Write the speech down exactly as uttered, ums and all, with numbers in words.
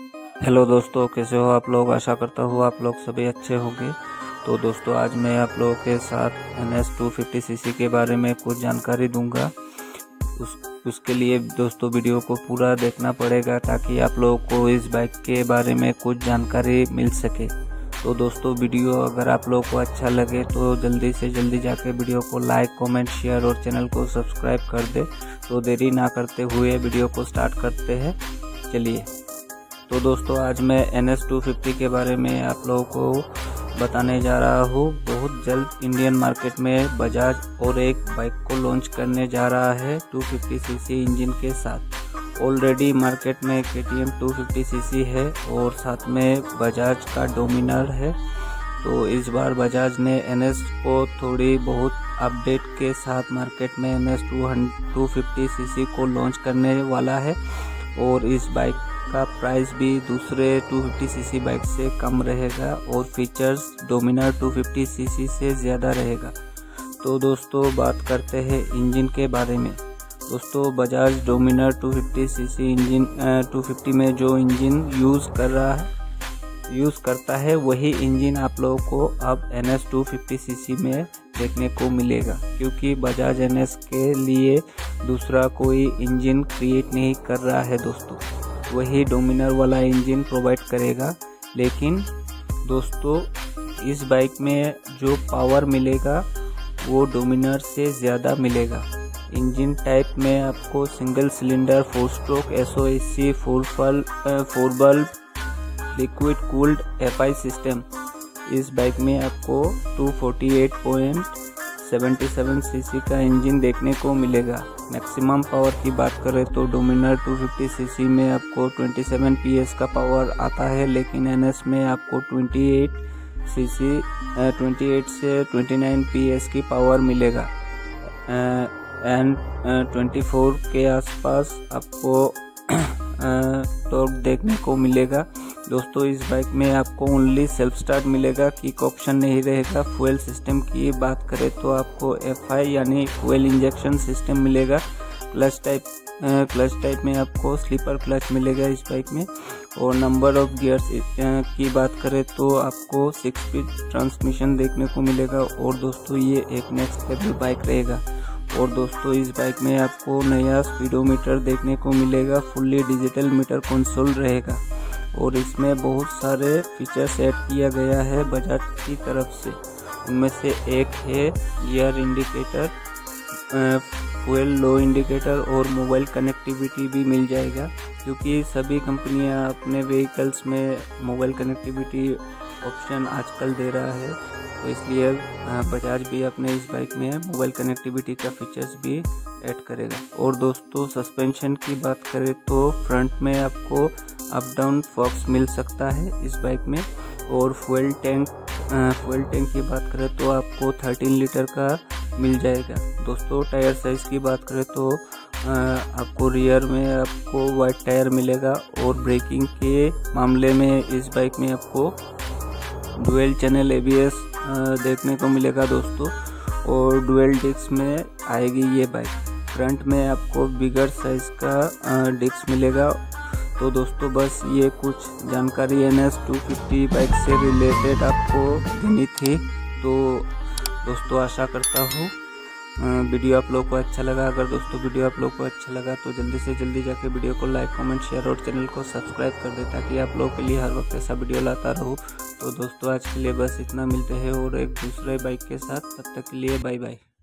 Hello दोस्तों, कैसे हो आप लोग। आशा करता हूँ आप लोग सभी अच्छे होंगे। तो दोस्तों आज मैं आप लोगों के साथ N S two fifty C C के बारे में कुछ जानकारी दूंगा। उस उसके लिए दोस्तों वीडियो को पूरा देखना पड़ेगा ताकि आप लोगों को इस बाइक के बारे में कुछ जानकारी मिल सके। तो दोस्तों वीडियो अगर आप लोगों को अच्छा लगे तो जल्दी से जल्दी जाके वीडियो को लाइक, कमेंट, शेयर और चैनल को सब्सक्राइब कर दे। तो देरी ना करते हुए वीडियो को स्टार्ट करते हैं, चलिए। तो दोस्तों आज मैं एन एस टू फिफ्टी के बारे में आप लोगों को बताने जा रहा हूँ। बहुत जल्द इंडियन मार्केट में बजाज और एक बाइक को लॉन्च करने जा रहा है two fifty C C engine के साथ। ऑलरेडी मार्केट में K T M two fifty C C है और साथ में बजाज का डोमिनर है। तो इस बार बजाज ने एन एस को थोड़ी बहुत अपडेट के साथ मार्केट में N S two fifty C C को लॉन्च करने वाला है और इस बाइक का प्राइस भी दूसरे two fifty C C bike से कम रहेगा और features Dominar two fifty C C से ज़्यादा रहेगा। तो दोस्तों बात करते हैं इंजन के बारे में। दोस्तों Bajaj Dominar two fifty C C engine two fifty में जो इंजन यूज़ कर रहा है यूज़ करता है वही इंजन आप लोगों को अब N S two fifty C C में देखने को मिलेगा, क्योंकि बजाज एन एस के लिए दूसरा कोई इंजन क्रिएट नहीं कर रहा है दोस्तों। वही डोमिनर वाला इंजन प्रोवाइड करेगा। लेकिन दोस्तों इस बाइक में जो पावर मिलेगा वो डोमिनर से ज़्यादा मिलेगा। इंजन टाइप में आपको single cylinder, four stroke, S O A C, four फल फोर बल्ब, liquid cooled F I system इस बाइक में आपको two forty eight point seven seven C C का इंजन देखने को मिलेगा। मैक्सिमम पावर की बात करें तो Dominar two fifty C C में आपको ट्वेंटी सेवन पी एस का पावर आता है, लेकिन एन एस में आपको twenty eight C C twenty eight से ट्वेंटी नाइन पी एस की पावर मिलेगा एंड ट्वेंटी फोर के आसपास आपको टॉर्क देखने को मिलेगा। दोस्तों इस बाइक में आपको ओनली सेल्फ स्टार्ट मिलेगा, किक ऑप्शन नहीं रहेगा। फ्यूल सिस्टम की बात करें तो आपको एफ आई यानी फ्यूल इंजेक्शन सिस्टम मिलेगा। क्लच टाइप क्लच टाइप में आपको स्लीपर क्लच मिलेगा इस बाइक में। और नंबर ऑफ गियर्स की बात करें तो आपको सिक्स स्पीड ट्रांसमिशन देखने को मिलेगा। और दोस्तों ये एक नेक्स्ट लेवल बाइक रहेगा। और दोस्तों इस बाइक में आपको नया स्पीडोमीटर देखने को मिलेगा, फुल्ली डिजिटल मीटर कंसोल रहेगा। और इसमें बहुत सारे फीचर्स ऐड किया गया है बजाज की तरफ से। उनमें से एक है gear indicator, fuel low indicator और मोबाइल कनेक्टिविटी भी मिल जाएगा, क्योंकि सभी कंपनियां अपने व्हीकल्स में मोबाइल कनेक्टिविटी ऑप्शन आजकल दे रहा है। तो इसलिए बजाज भी अपने इस बाइक में मोबाइल कनेक्टिविटी का फीचर्स भी ऐड करेगा। और दोस्तों सस्पेंशन की बात करें तो फ्रंट में आपको अप डाउन फॉक्स मिल सकता है इस बाइक में। और फ्यूल टैंक फ्यूल टैंक की बात करें तो आपको थर्टीन लीटर का मिल जाएगा। दोस्तों टायर साइज़ की बात करें तो आपको रियर में आपको वाइड टायर मिलेगा। और ब्रेकिंग के मामले में इस बाइक में आपको dual channel A B S देखने को मिलेगा दोस्तों। और डुअल डिस्क में आएगी ये बाइक। फ्रंट में आपको बिगर साइज का डिस्क मिलेगा। तो दोस्तों बस ये कुछ जानकारी N S two fifty bike से रिलेटेड आपको देनी थी। तो दोस्तों आशा करता हूँ वीडियो आप लोग को अच्छा लगा। अगर दोस्तों वीडियो आप लोग को अच्छा लगा तो जल्दी से जल्दी जाके वीडियो को लाइक, कमेंट, शेयर और चैनल को सब्सक्राइब कर दे, ताकि आप लोगों के लिए हर वक्त ऐसा वीडियो लाता रहूँ। तो दोस्तों आज के लिए बस इतना, मिलते हैं और एक दूसरे बाइक के साथ। तब तक के लिए बाय बाय।